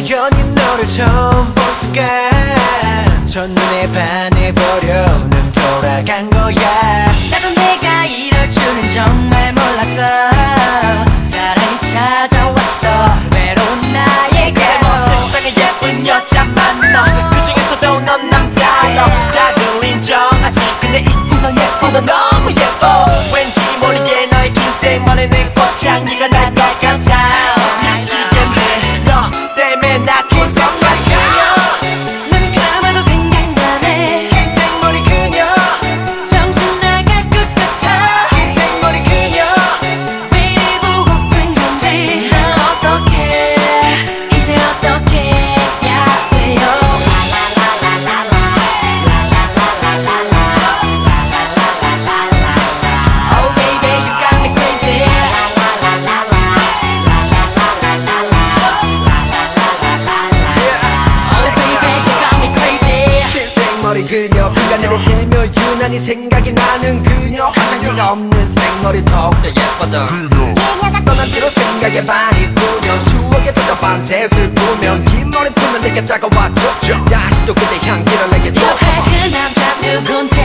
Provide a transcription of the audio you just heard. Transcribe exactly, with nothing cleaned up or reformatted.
우연히 너를 처음 본 순간 첫눈에 반해버려는 돌아간 거야. 나도 내가 이럴 줄은 정말 몰랐어. 사랑이 찾아왔어 외로운 나에게. 뭐 세상에 예쁜 여자 많어. 그 중에서도 넌 남자로 다들 인정하지. 근데 있지 넌 예뻐 너 너무 예뻐. 왠지 모르게 너의 긴 생머리는 꽃향기가 날 것 같아. 미치겠네 너 때문에 나 긴 생머리 그녀. 눈 감아도 생각나네 긴 생머리 그녀. 정신 나갈 것 같아 긴 생머리 그녀. 왜 이리 보고픈 건지 난 어떡해 이제 어떻게 해야 돼요. Oh baby you got me crazy. 머리 그녀 비가 내릴 때면 유난히 생각이 나는 그녀. 화장기가 없는 생머리 더욱더 예뻐져. 그녀가 떠난 뒤로 생각에 많이 뿌려. 추억에 젖어 밤새 슬프며 긴 머리 풀면 내게 다가와줘. 다시 또 그대 향기를 내게 줘. 그 남자 누군지